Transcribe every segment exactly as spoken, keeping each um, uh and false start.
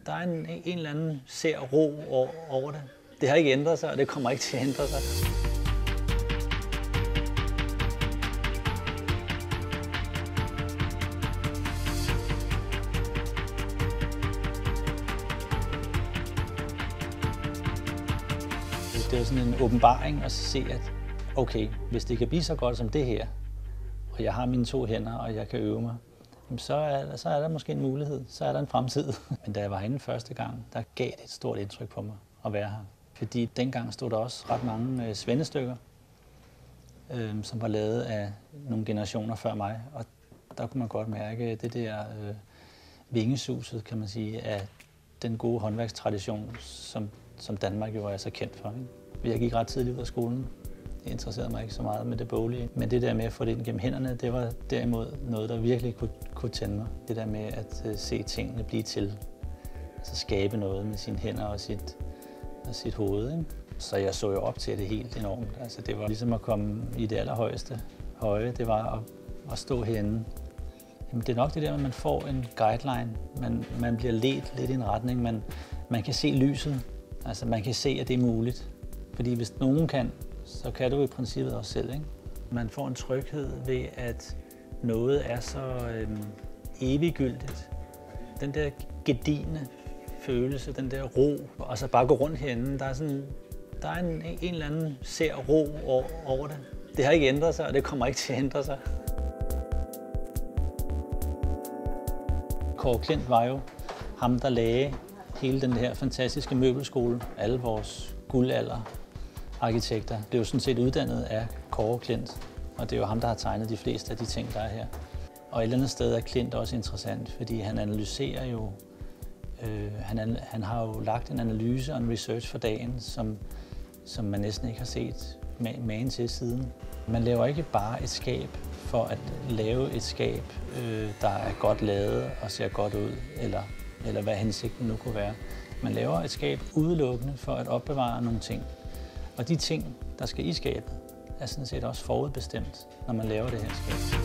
der er en, en eller anden ser ro over det. Det har ikke ændret sig, og det kommer ikke til at ændre sig. Det er sådan en åbenbaring at se, at okay, hvis det kan blive så godt som det her, og jeg har mine to hænder, og jeg kan øve mig, så er, så er der måske en mulighed, så er der en fremtid. Men da jeg var herinde første gang, der gav det et stort indtryk på mig at være her. Fordi dengang stod der også ret mange øh, svendestykker, øh, som var lavet af nogle generationer før mig. Og der kunne man godt mærke det der øh, vingesuset, kan man sige, af den gode håndværkstradition, som, som Danmark jo er så kendt for. Ikke? Jeg gik ret tidligt ud af skolen. Det interesserede mig ikke så meget med det boglige. Men det der med at få det ind gennem hænderne, det var derimod noget, der virkelig kunne, kunne tænde mig. Det der med at uh, se tingene blive til. Altså skabe noget med sine hænder og sit, og sit hoved. Ikke? Så jeg så jo op til det helt enormt. Altså, det var ligesom at komme i det allerhøjeste høje. Det var at, at stå herinde. Jamen, det er nok det der, at man får en guideline. Man, man bliver ledt lidt i en retning. Man, man kan se lyset. Altså, man kan se, at det er muligt. Fordi hvis nogen kan, så kan du i princippet også selv. Ikke? Man får en tryghed ved, at noget er så øhm, eviggyldigt. Den der gedigne følelse, den der ro, og så bare gå rundt herinde, der er, sådan, der er en, en eller anden ser ro over, over det. Det har ikke ændret sig, og det kommer ikke til at ændre sig. Kåre Klint var jo ham, der lagde hele den her fantastiske møbelskole, alle vores guldalder. Arkitekter blev jo sådan set uddannet af Kåre Klint, og det er jo ham, der har tegnet de fleste af de ting, der er her. Og et eller andet sted er Klint også interessant, fordi han analyserer jo, øh, han, han har jo lagt en analyse og en research for dagen, som, som man næsten ikke har set magen til siden. Man laver ikke bare et skab for at lave et skab, øh, der er godt lavet og ser godt ud, eller, eller hvad hensigten nu kunne være. Man laver et skab udelukkende for at opbevare nogle ting. Og de ting, der skal i skabet, er sådan set også forudbestemt, når man laver det her skab.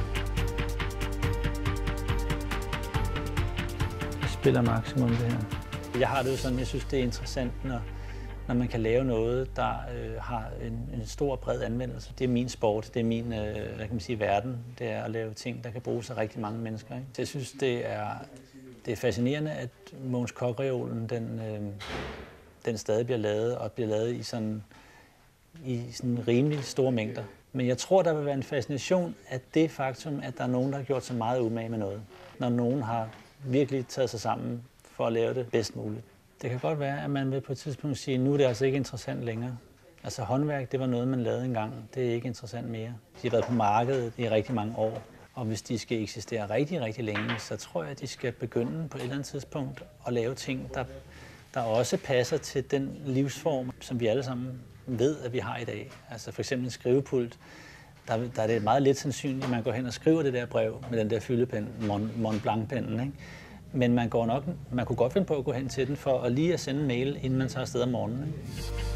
Jeg spiller maksimum det her. Jeg har det jo sådan, jeg synes, det er interessant, når, når man kan lave noget, der øh, har en, en stor bred anvendelse. Det er min sport, det er min øh, hvad kan man sige, verden. Det er at lave ting, der kan bruges af rigtig mange mennesker. Ikke? Jeg synes, det er, det er fascinerende, at Mogens Cok-reolen, den, øh, den stadig bliver lavet, og bliver lavet i sådan, i sådan rimelig store mængder. Men jeg tror, der vil være en fascination af det faktum, at der er nogen, der har gjort så meget umage med noget. Når nogen har virkelig taget sig sammen for at lave det bedst muligt. Det kan godt være, at man vil på et tidspunkt sige, at nu er det altså ikke interessant længere. Altså håndværk, det var noget, man lavede engang. Det er ikke interessant mere. De har været på markedet i rigtig mange år. Og hvis de skal eksistere rigtig, rigtig længe, så tror jeg, at de skal begynde på et eller andet tidspunkt at lave ting, der der også passer til den livsform, som vi alle sammen ved, at vi har i dag. Altså for eksempel en skrivepult, der, der er det meget lidt sandsynligt, at man går hen og skriver det der brev med den der fyldepen, Mont, Mont Blanc-pennen, ikke? Men man, går nok, man kunne godt finde på at gå hen til den for at lige at sende en mail, inden man tager afsted om morgenen. Ikke?